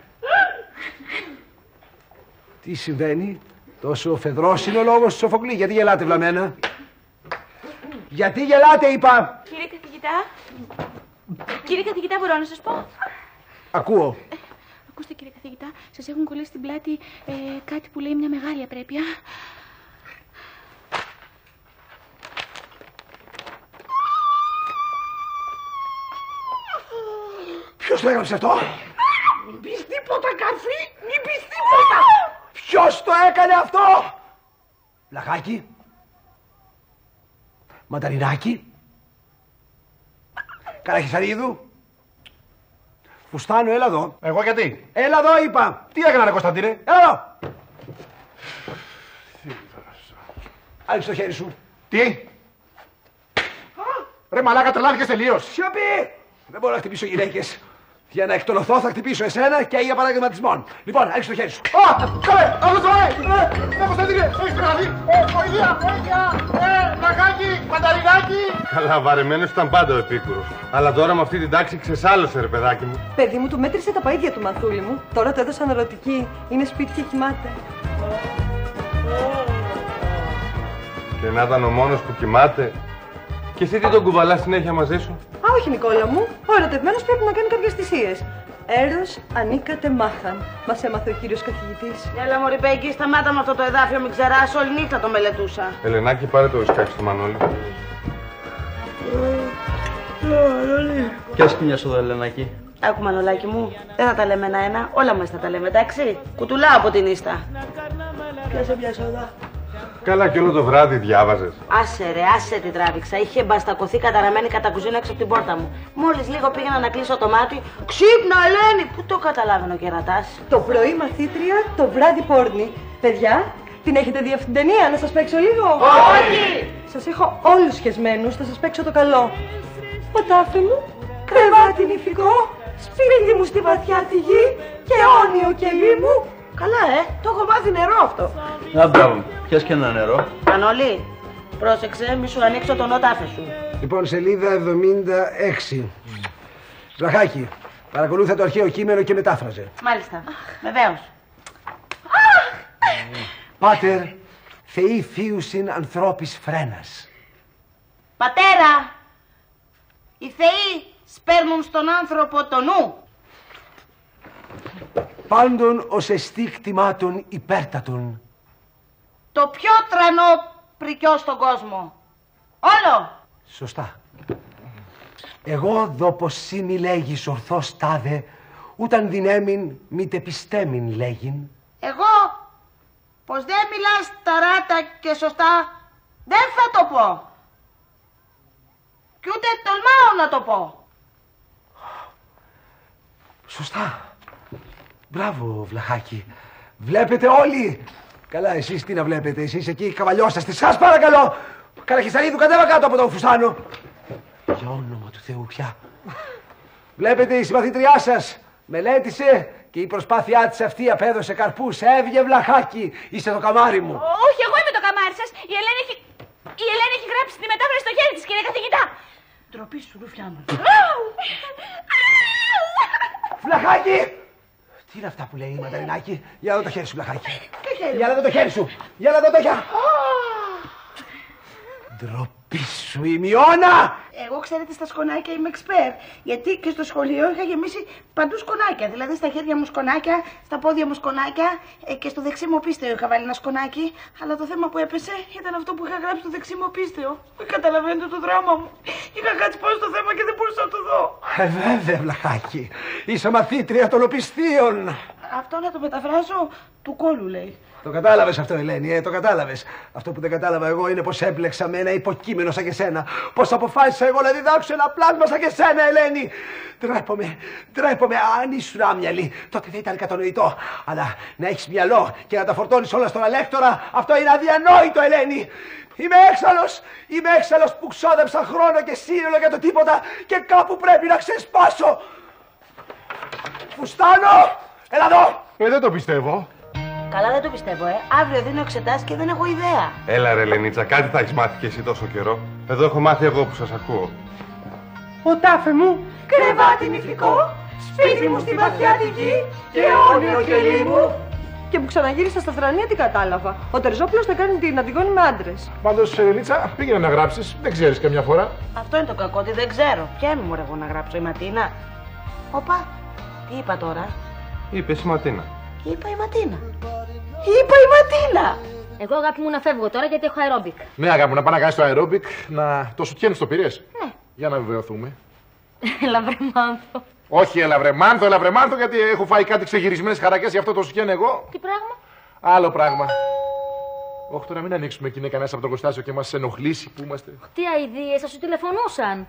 Τι συμβαίνει? Τόσο φεδρός είναι ο λόγος του Σοφοκλή. Γιατί γελάτε, βλαμμένα? Γιατί γελάτε, είπα? Κύριε καθηγητά, κύριε καθηγητά, μπορώ να σας πω? Ακούω. Ε, ακούστε, κύριε καθηγητά, σας έχουν κολλήσει στην πλάτη ε, κάτι που λέει μια μεγάλη απρέπεια. Ποιος το έγραψε αυτό? Μην πεις τίποτα, Καρφί, μην πεις τίποτα. Ποιος το έκανε αυτό? Βλαχάκι? Ματαρινάκι? Καραχισαρίδου? Φουστάνο, έλα εδώ. Εγώ γιατί? Έλα εδώ, είπα. Τι έκανα, ρε Κωνσταντίνε? Έλα εδώ. Άνοιξε το χέρι σου. Τι? Ρε μαλάκα, τρελάθηκες τελείως. Σιωπή! Δεν μπορώ να χτυπήσω γυναίκες. Για να εκτονωθώ θα χτυπήσω εσένα και για παραγγελματισμόν. Λοιπόν, άνοιξε το χέρι σου. Α! Καλέ! Αυτό το λέει! Ε, Κωνσταντίνε! Έχεις τρελαθεί! Ε, βοήθεια! Βοήθεια! Ε, Βλαχάκι! Μανταρινάκι! Καλά, βαρεμένος ήταν πάντα ο επίκουρος. Αλλά τώρα με αυτή την τάξη ξεσάλωσε, ρε παιδάκι μου. Παιδί μου, του μέτρησε τα παΐδια του μαθούλη μου. Τώρα το έδωσαν ερωτική. Είναι σπίτι και κοιμάται. Και να ήταν ο μόνος που κοιμάται. Και εσύ τι τον κουβαλάς συνέχεια μαζί σου? Α, όχι, Νικόλα μου. Ο ερωτευμένος πρέπει να κάνει κάποιες θυσίες. Έρος ανήκατε μάχαν. Μας έμαθε ο κύριος καθηγητής. Έλα, μωρή Πέγκη, σταμάτα με αυτό το εδάφιο, μην ξεράσει. Όλη νύχτα το μελετούσα. Ελενάκη, πάρε το ουσκάκι στο Μανώλη. Πιάσε και μια σόδα, Ελενάκη. Άκου, Μανολάκι μου, δεν θα τα λέμε ένα-ένα. Όλα μας θα τα λέμε, εντάξει. Κουτουλάω από την ίστα. Πιάσε μια σόδα. Καλά, και όλο το βράδυ διάβαζες. Άσε ρε, άσε την τράβηξα. Είχε μπαστακωθεί καταραμένη κατά κουζίνα έξω από την πόρτα μου. Μόλις λίγο πήγαινα να κλείσω το μάτι. Ξύπνα, Ελένη! Πού το καταλάβαινε ο κερατάς. Το πρωί μαθήτρια, το βράδυ πόρνη. Παιδιά, την έχετε δει αυτήν την ταινία, να σας παίξω λίγο? Όχι! Σας έχω όλους σχεσμένους, θα σας παίξω το καλό. Ο τάφε μου, κρεβάτι νηφικό, σπίτι μου στη βαθιά τη γη και αιώνιο κελί μου. Καλά, ε, το έχω μάθει νερό αυτό. Να μπράβο, πιες και ένα νερό. Πανολί, πρόσεξε, μη σου ανοίξω τον οτάφε σου. Λοιπόν, σελίδα εβδομήντα έξι. Βλαχάκη, παρακολούθα το αρχαίο κείμενο και μετάφραζε. Μάλιστα, βεβαίως. Πάτερ, θεοί φίουσιν ανθρώπης φρένας. Πατέρα, οι θεοί σπέρνουν στον άνθρωπο το νου. Πάντων ως εστί κτημάτων υπέρτατων. Το πιο τρανό πρικιό στον κόσμο. Όλο. Σωστά. Εγώ δω πως σύ μη λέγεις ορθώς τάδε, ούταν δυνέμην μήτε πιστέμην λέγειν. Εγώ, πως δεν μιλάς ταράτα και σωστά, δεν θα το πω. Κι ούτε τολμάω να το πω. Σωστά. Μπράβο, Βλαχάκη. Βλέπετε όλοι. Καλά, εσείς τι να βλέπετε, εσείς εκεί καβαλιώσαστε. Σας παρακαλώ. Καραχισταρίδου, κατέβα κάτω από τον φουστάνο. Για όνομα του Θεού πια. Βλέπετε, η συμπαθήτριά σας μελέτησε και η προσπάθειά της αυτή απέδωσε καρπούς. Έβγε, Βλαχάκη, είσαι το καμάρι μου. Όχι, εγώ είμαι το καμάρι σας. Η Ελένη έχει, η Ελένη έχει γράψει τη μετάφραση στο χέρι της, κύριε καθηγητά. Ντροπή σου, Ρουφιά μου. Βλαχάκη! Τι είναι αυτά που λέει η Μανταρινάκη? Για να δω το χέρι σου, Βλαχάκη. Για να δω το χέρι σου. Για να δω το χέρι. Ντροπή σου, η Μιώνα! Εγώ, ξέρετε, στα σκονάκια είμαι εξπέρ. Γιατί και στο σχολείο είχα γεμίσει παντού σκονάκια. Δηλαδή στα χέρια μου σκονάκια, στα πόδια μου σκονάκια ε, και στο δεξί μου πίστεο είχα βάλει ένα σκονάκι. Αλλά το θέμα που έπεσε ήταν αυτό που είχα γράψει στο δεξί μου πίστεο. Καταλαβαίνετε το δράμα μου. Είχα κάτσει πάνω στο θέμα και δεν μπορούσα να το δω. Ε, βέβαια, Βλαχάκη. Είσαι μαθήτρια των οπισθίων. Αυτό να το μεταφράσω του κόλου, λέει. Το κατάλαβες αυτό, Ελένη, ε, το κατάλαβες. Αυτό που δεν κατάλαβα εγώ είναι πως έπλεξα με ένα υποκείμενο σαν και σένα. Πως αποφάσισα εγώ να διδάξω ένα πλάσμα σαν και σένα, Ελένη. Ντρέπομαι, ντρέπομαι. Αν ήσουν άμυαλη, τότε δεν ήταν κατανοητό. Αλλά να έχεις μυαλό και να τα φορτώνεις όλα στον αλέκτορα, αυτό είναι αδιανόητο, Ελένη. Είμαι έξαλλος, είμαι έξαλλος που ξόδεψα χρόνο και σύνολο για το τίποτα και κάπου πρέπει να ξεσπάσω. Φουστάνο, έλα εδώ. Ε, δεν το πιστεύω. Καλά, δεν το πιστεύω, ε. Αύριο δίνω εξετάσεις και δεν έχω ιδέα. Έλα ρε Λενίτσα, κάτι θα έχεις μάθει κι εσύ τόσο καιρό. Εδώ έχω μάθει εγώ που σας ακούω. Ο τάφε μου, κρεβάτι νηφικό, σπίτι μου στη βαθιά τη γη και αιώνιο κελί μου. Και που ξαναγύρισα στα Θρανία τι κατάλαβα. Ο Τερζόπουλος θα κάνει την Αντιγόνη με άντρες. Πάντως, Λενίτσα, πήγαινε να γράψεις. Δεν ξέρεις καμιά φορά. Αυτό είναι το κακό, ότι δεν ξέρω. Ποια είμαι μωρέ εγώ να γράψω, η Ματίνα? Όπα, τι είπα τώρα? Είπες η Ματίνα. Είπα η Ματίνα. Είπα η Ματίνα. Εγώ, αγάπη μου, να φεύγω τώρα γιατί έχω αερόμπικ. Ναι, αγάπη μου, να πάει να κάνεις το αερόμπικ, να το σουτιέν στο πυρές. Ναι. Για να βεβαιωθούμε. Ελαβρεμάνθο. Όχι, ελαβρεμάνθο, ελαβρεμάνθο, γιατί έχω φάει κάτι ξεγυρισμένες χαρακές, γι' αυτό το σουτιέν εγώ. Τι πράγμα? Άλλο πράγμα. Όχι, τώρα μην ανοίξουμε εκεί, είναι κανένας από το εργοστάσιο και μας ενοχλήσει που είμαστε. Τι αηδίες, θα σου τηλεφωνούσαν.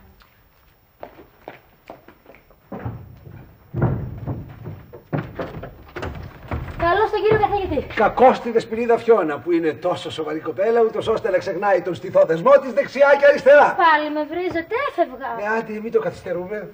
Καλώς τον κύριο καθηγητή. Κακώς τη Δεσποινίδα Φιώνα που είναι τόσο σοβαρή κοπέλα, ούτως ώστε να ξεχνάει τον στιθό δεσμό της δεξιά και αριστερά. Πάλι με βρίζετε, έφευγα. Ναι, άντε, μην το καθυστερούμε.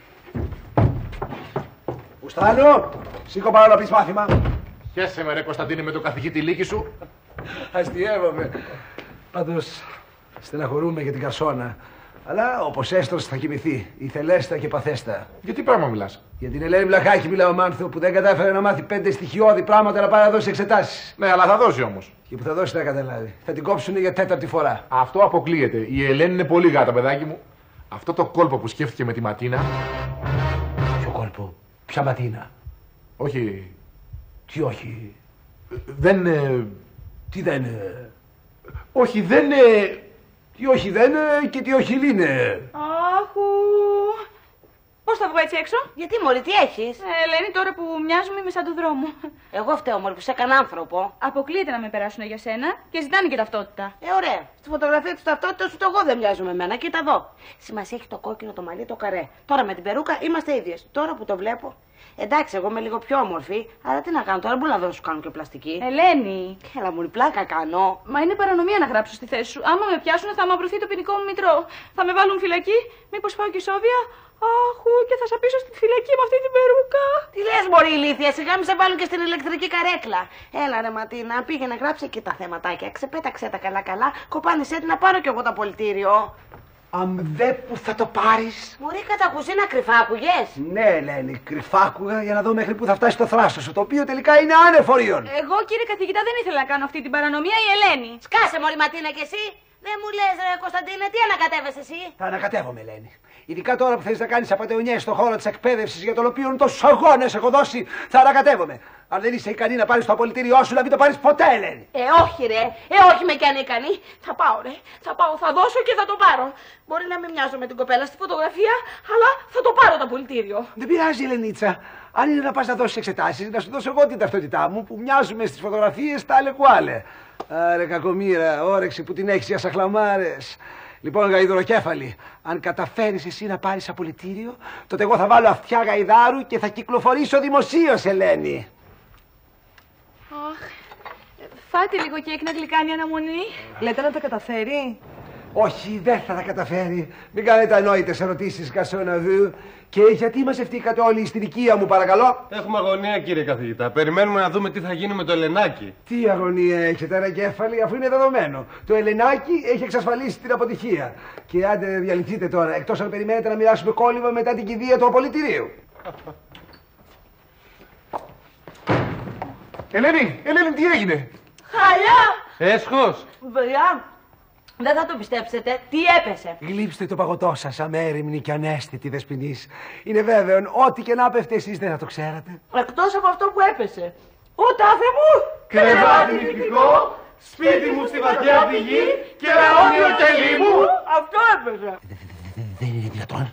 Ουστάνο, σήκω πάνω να πεις μάθημα. Χαίρεσαι με ρε Κωνσταντίνη με τον καθηγητή Λύκη σου. Αστειεύομαι. Πάντως, στεναχωρούμε για την Καρσόνα. Αλλά όπως έστρωσε θα κοιμηθεί, η θελέστα και παθέστα. Για τι πράγμα μιλάς? Για την Ελένη Βλαχάκη μιλάω, Μάνθο, που δεν κατάφερε να μάθει πέντε στοιχειώδη πράγματα να πάει να δώσει εξετάσεις. Ναι, αλλά θα δώσει όμως. Και που θα δώσει δεν καταλάβει. Θα την κόψουν για τέταρτη φορά. Αυτό αποκλείεται. Η Ελένη είναι πολύ γάτα, παιδάκι μου. Αυτό το κόλπο που σκέφτηκε με τη Ματίνα. Ποιο κόλπο? Ποια Ματίνα? Όχι. Τι όχι? Δεν. Ε... Τι δεν. Ε... Όχι, δεν. Ε... Τι όχι δεν και τι όχι λύνε. Άχου. Ο Πώς θα βγω έτσι έξω? Γιατί, μωρή, τι έχεις? Ε, Ελένη, τώρα που μοιάζουμε είμαι σαν του δρόμου. Εγώ φταίω, μωρή, που σε έκανα άνθρωπο. Αποκλείεται να με περάσουν για σένα και ζητάνε και ταυτότητα. Ε, ωραία. Στη φωτογραφία της ταυτότητας ούτε εγώ δεν μοιάζω με εμένα. Κοίτα εδώ. Σημασία έχει το κόκκινο, το μαλλί, το καρέ. Τώρα με την περούκα είμαστε ίδιες. Τώρα που το βλέπω. Εντάξει, εγώ είμαι λίγο πιο όμορφη, αλλά τι να κάνω τώρα, μπορεί να δω να σου κάνω και πλαστική. Ελένη! Έλα, μωρή, πλάκα κάνω. Μα είναι παρανομία να γράψω στη θέση σου. Άμα με πιάσουν, θα αμαυρωθεί το ποινικό μου μητρό. Θα με βάλουν φυλακή, μήπως πάω και σόβια. Αχού, και θα σαπίσω στη φυλακή με αυτή την περούκα. Τι λες, μωρή ηλίθεια, σιγά μη σε βάλουν και στην ηλεκτρική καρέκλα. Έλα, ρε Ματίνα, πήγαινε γράψε εκεί τα θεματάκια. Ξεπέταξε τα καλά-καλά, κοπάνισέ την να πάρω κι εγώ το απολυτήριο. Αμδέ που θα το πάρεις. Μωρή, κατά κουζίνα κρυφά άκουγες? Ναι, Ελένη, κρυφά άκουγα για να δω μέχρι που θα φτάσει το θράσο σου, το οποίο τελικά είναι άνεφοριον. Εγώ, κύριε καθηγητά, δεν ήθελα να κάνω αυτή την παρανομία, η Ελένη. Σκάσε, μωρή Ματίνα, κι εσύ. Δεν μου λες, ρε Κωνσταντίνε, τι ανακατεύεσαι εσύ? Θα ανακατεύομαι, Ελένη. Ειδικά τώρα που θες να κάνεις απατεωνιές στον χώρο της εκπαίδευσης για τον οποίο τόσους αγώνες έχω δώσει, θα ανακατεύομαι. Αν δεν είσαι ικανή να πάρεις το απολυτήριό σου, να μην το πάρεις ποτέ, Ελένη. Ε, όχι, ρε. Ε, όχι με κι ανίκανη. Θα πάω, ρε. Θα πάω, θα δώσω και θα το πάρω. Μπορεί να μην μοιάζω με την κοπέλα στη φωτογραφία, αλλά θα το πάρω το απολυτήριο. Δεν πειράζει, Ελενίτσα. Αν είναι να πας να δώσεις εξετάσεις, να σου δώσω εγώ την ταυτότητά μου που μοιάζουμε στις φωτογραφίες τα αλεκουάλε. Άρε κακομοίρα, όρεξη που την έχεις για σαχλαμάρες. Λοιπόν, γαϊδουροκέφαλη, αν καταφέρεις εσύ να πάρεις απολυτήριο, τότε εγώ θα βάλω αυτιά γαϊδάρου και θα κυκλοφορήσω δημοσίως, Ελένη. Αχ, φάτε λίγο κέικ να γλυκάνει η αναμονή. Λέτε να τα καταφέρει? Όχι, δεν θα τα καταφέρει. Μην κάνετε ανόητες ερωτήσεις, Κασόναδου. Και γιατί μαζευτήκατε όλοι στην οικία μου, παρακαλώ? Έχουμε αγωνία, κύριε καθηγητά. Περιμένουμε να δούμε τι θα γίνει με το Ελενάκι. Τι αγωνία έχετε, ρε κέφαλη, αφού είναι δεδομένο. Το Ελενάκι έχει εξασφαλίσει την αποτυχία. Και άντε διαλυθείτε τώρα, εκτός αν περιμένετε να μοιράσουμε κόλλημα μετά την κηδεία του απολυτηρίου. Ελένη, Ελένη, τι έγινε? Χαλιά! Έσχος! Βελιά, δεν θα το πιστέψετε. Τι έπεσε? Γλύψτε το παγωτό σας, αμέριμνη και ανέστητη δεσποινής. Είναι βέβαιο, ό,τι και να πέφτε εσείς δεν θα το ξέρατε. Εκτός από αυτό που έπεσε. Ο τάφε μου! Κρεβάτι νηπτικό, σπίτι μου στη βαθιά πηγή και αιώνιο κελί μου. Αυτό έπεσε. Δεν είναι δυνατόν.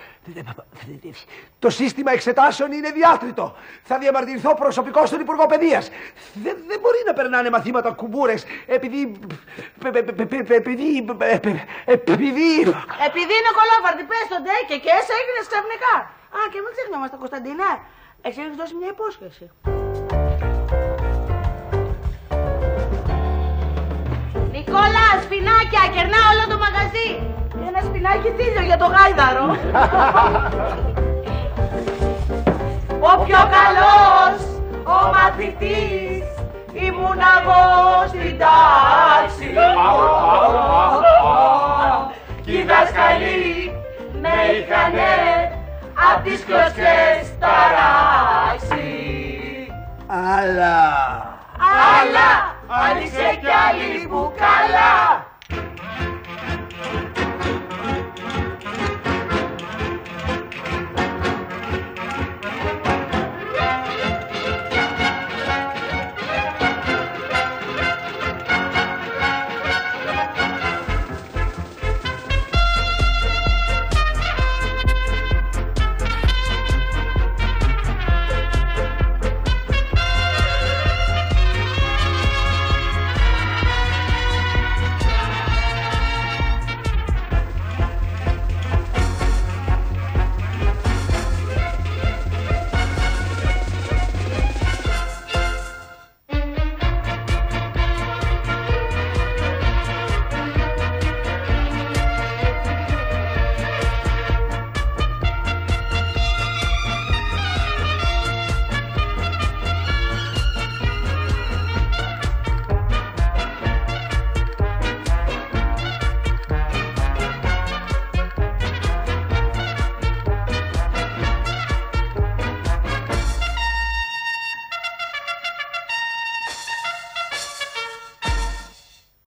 Το σύστημα εξετάσεων είναι διάτριτο. Θα διαμαρτυρηθώ προσωπικό στον Υπουργό Παιδείας. Δεν, δεν μπορεί να περνάνε μαθήματα κουμπούρες επειδή... επειδή... επειδή... Επειδή είναι κολόφαρτη, πες τον ντε και και εσύ έγινες ξαφνικά. Α, και μην ξεχνιόμαστε, Κωνσταντίνα. Εσύ έχεις δώσει μια υπόσχεση. Νικόλα, σπινάκια, κερνά όλο το μαγαζί. Και ένα σπινάκι τίλιο για το γάιδαρο. Ο πιο καλός, ο μαθητής, ήμουν εγώ στην τάξη. Κι οι δάσκαλοι με είχανε απ' τις κλωτσιές ταράξει. Αλλά... Αλλά, άνοιξε κι άλλη μπουκάλα.